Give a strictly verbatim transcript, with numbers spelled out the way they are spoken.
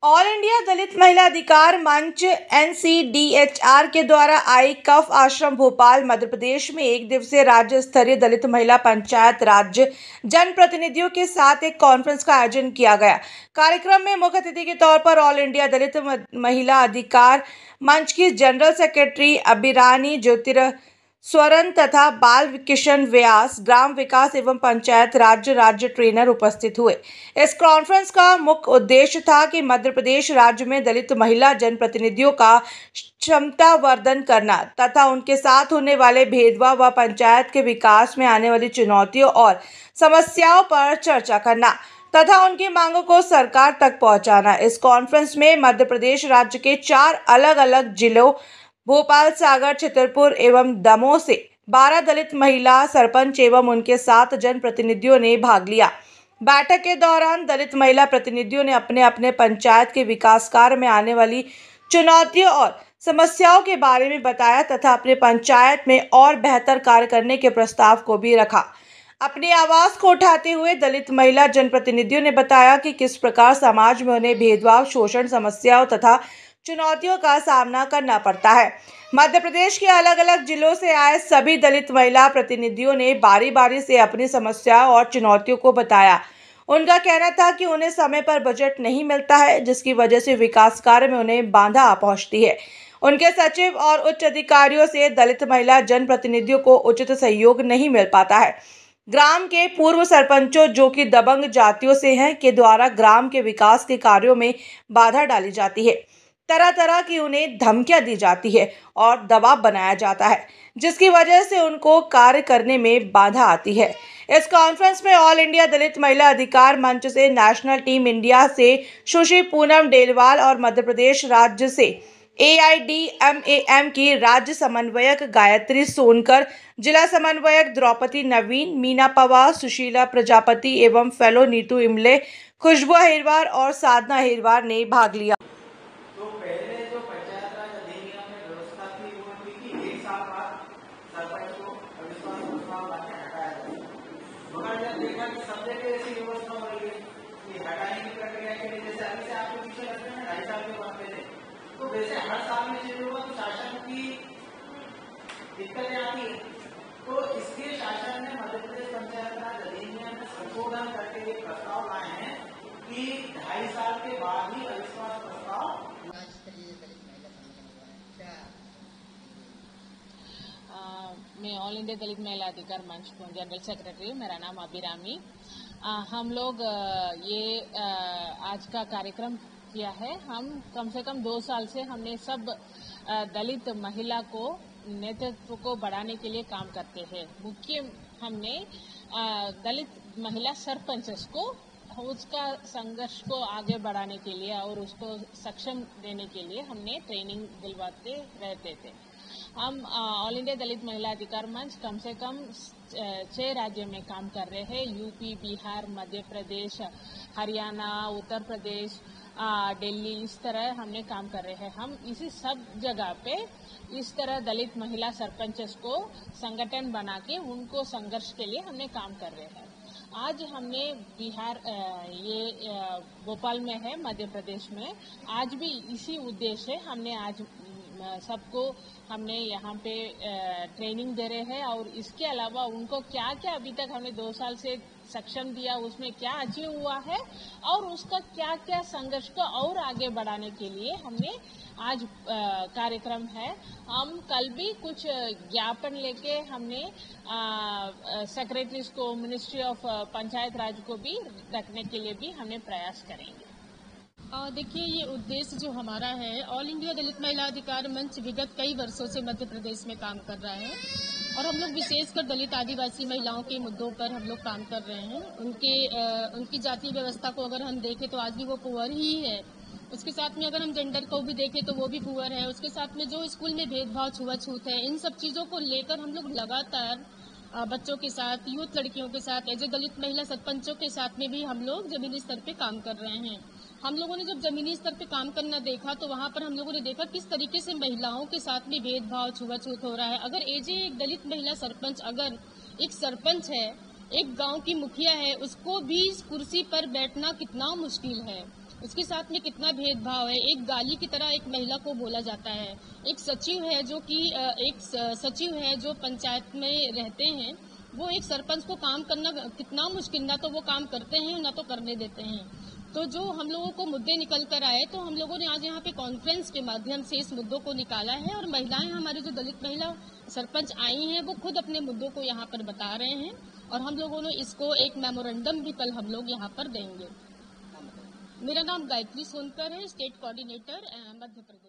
All India दलित Mahila Adhikar Manch N C D H R के द्वारा आई कफ आश्रम भोपाल मध्य प्रदेश में एक दिवसीय राज्य स्तरीय दलित महिला पंचायत राज्य जनप्रतिनिधियों के साथ एक कॉन्फ्रेंस का आयोजन किया गया। कार्यक्रम में मुख्य अतिथि के तौर पर ऑल इंडिया दलित महिला अधिकार मंच की जनरल सेक्रेटरी अभिरानी ज्योतिर स्वरण तथा बाल किशन व्यास ग्राम विकास एवं पंचायत राज्य राज्य ट्रेनर उपस्थित हुए। इस कॉन्फ्रेंस का मुख्य उद्देश्य था कि मध्य प्रदेश राज्य में दलित महिला जनप्रतिनिधियों का क्षमता वर्धन करना तथा उनके साथ होने वाले भेदभाव व पंचायत के विकास में आने वाली चुनौतियों और समस्याओं पर चर्चा करना तथा उनकी मांगों को सरकार तक पहुंचाना। इस कॉन्फ्रेंस में मध्य प्रदेश राज्य के चार अलग अलग जिलों भोपाल, सागर, छतरपुर एवं दमोह से बारह दलित महिला सरपंच एवं उनके सात जनप्रतिनिधियों ने भाग लिया। बैठक के दौरान दलित महिला प्रतिनिधियों ने अपने अपने पंचायत के विकास कार्य में आने वाली चुनौतियों और समस्याओं के बारे में बताया तथा अपने पंचायत में और बेहतर कार्य करने के प्रस्ताव को भी रखा। अपनी आवाज को उठाते हुए दलित महिला जनप्रतिनिधियों ने बताया कि किस प्रकार समाज में उन्हें भेदभाव, शोषण, समस्याओं तथा चुनौतियों का सामना करना पड़ता है। मध्य प्रदेश के अलग अलग जिलों से आए सभी दलित महिला प्रतिनिधियों ने बारी बारी से अपनी समस्याओं और चुनौतियों को बताया। उनका कहना था कि उन्हें समय पर बजट नहीं मिलता है, जिसकी वजह से विकास कार्य में उन्हें बाधा पहुंचती है। उनके सचिव और उच्च अधिकारियों से दलित महिला जनप्रतिनिधियों को उचित सहयोग नहीं मिल पाता है। ग्राम के पूर्व सरपंचों, जो कि दबंग जातियों से हैं, के द्वारा ग्राम के विकास के कार्यों में बाधा डाली जाती है। तरह तरह की उन्हें धमकियां दी जाती है और दबाव बनाया जाता है, जिसकी वजह से उनको कार्य करने में बाधा आती है। इस कॉन्फ्रेंस में ऑल इंडिया दलित महिला अधिकार मंच से नेशनल टीम इंडिया से सुश्री पूनम डेलवाल और मध्य प्रदेश राज्य से A I D M A M की राज्य समन्वयक गायत्री सोनकर, जिला समन्वयक द्रौपदी नवीन, मीना पवार, सुशीला प्रजापति एवं फेलो नीतू इमले, खुशबू अहिरवार और साधना अहिरवार ने भाग लिया। तो पहले जो पंचायत राज अधिनियम में व्यवस्था थी वो थी कि एक साल बाद सरपंच को अविश्वास प्रस्ताव लाके हटाया जाए, मगर जब देखा कि सब जगह ऐसी व्यवस्था हो रही है कि हटाने की प्रक्रिया के लिए जैसे अभी से आपके पीछे लगते हैं ढाई साल के बाद पहले, तो वैसे हर साल में शुरू हुआ तो शासन की दिक्कतें आती है। तो इसके शासन ने मध्य प्रदेश पंचायत राज अधिनियम में संशोधन करके एक प्रस्ताव लाए हैं कि ढाई साल के बाद ही अविश्वास प्रस्ताव। मैं ऑल इंडिया दलित महिला अधिकार मंच जनरल सेक्रेटरी हूँ। मेरा नाम अभिरामी। हम लोग आ, ये आ, आज का कार्यक्रम किया है। हम कम से कम दो साल से हमने सब आ, दलित महिला को नेतृत्व को बढ़ाने के लिए काम करते हैं। मुख्य हमने आ, दलित महिला सरपंचेस को उसका संघर्ष को आगे बढ़ाने के लिए और उसको सक्षम देने के लिए हमने ट्रेनिंग दिलवाते रहते थे। हम ऑल इंडिया दलित महिला अधिकार मंच कम से कम छह राज्य में काम कर रहे हैं। यूपी, बिहार, मध्य प्रदेश, हरियाणा, उत्तर प्रदेश, दिल्ली, इस तरह हमने काम कर रहे हैं। हम इसी सब जगह पे इस तरह दलित महिला सरपंचेस को संगठन बना के उनको संघर्ष के लिए हमने काम कर रहे हैं। आज हमने बिहार ये भोपाल में है, मध्य प्रदेश में, आज भी इसी उद्देश्य से हमने आज सबको हमने यहाँ पे ट्रेनिंग दे रहे हैं और इसके अलावा उनको क्या क्या अभी तक हमने दो साल से सक्षम दिया, उसमें क्या अचीव हुआ है और उसका क्या क्या संघर्ष को और आगे बढ़ाने के लिए हमने आज कार्यक्रम है। हम कल भी कुछ ज्ञापन लेके हमने सेक्रेटरीज को, मिनिस्ट्री ऑफ पंचायत राज को भी रखने के लिए भी हमने प्रयास करेंगे। देखिए, ये उद्देश्य जो हमारा है, ऑल इंडिया दलित महिला अधिकार मंच विगत कई वर्षों से मध्य प्रदेश में काम कर रहा है और हम लोग विशेषकर दलित आदिवासी महिलाओं के मुद्दों पर हम लोग काम कर रहे हैं। उनके आ, उनकी जातीय व्यवस्था को अगर हम देखें तो आज भी वो पुअर ही है। उसके साथ में अगर हम जेंडर को भी देखें तो वो भी पुअर है। उसके साथ में जो स्कूल में भेदभाव, छुआछूत है, इन सब चीज़ों को लेकर हम लोग लगातार बच्चों के साथ, यूथ लड़कियों के साथ, एज ए दलित महिला सरपंचों के साथ में भी हम लोग जमीनी स्तर पे काम कर रहे हैं। हम लोगों ने जब जमीनी स्तर पे काम करना देखा तो वहाँ पर हम लोगों ने देखा किस तरीके से महिलाओं के साथ में भेदभाव, छुआछूत हो रहा है। अगर एज ए एक दलित महिला सरपंच, अगर एक सरपंच है, एक गांव की मुखिया है, उसको भी इस कुर्सी पर बैठना कितना मुश्किल है। उसके साथ में कितना भेदभाव है। एक गाली की तरह एक महिला को बोला जाता है। एक सचिव है जो कि एक सचिव है जो पंचायत में रहते हैं, वो एक सरपंच को काम करना कितना मुश्किल, ना तो वो काम करते हैं ना तो करने देते हैं। तो जो हम लोगों को मुद्दे निकल कर आए, तो हम लोगों ने आज यहाँ पे कॉन्फ्रेंस के माध्यम से इस मुद्दों को निकाला है और महिलाएं, हमारी जो दलित महिला सरपंच आई हैं, वो खुद अपने मुद्दों को यहाँ पर बता रहे हैं और हम लोगों ने इसको एक मेमोरेंडम भी कल हम लोग यहाँ पर देंगे। मेरा नाम गायत्री सोनकर है, स्टेट कोऑर्डिनेटर मध्य प्रदेश।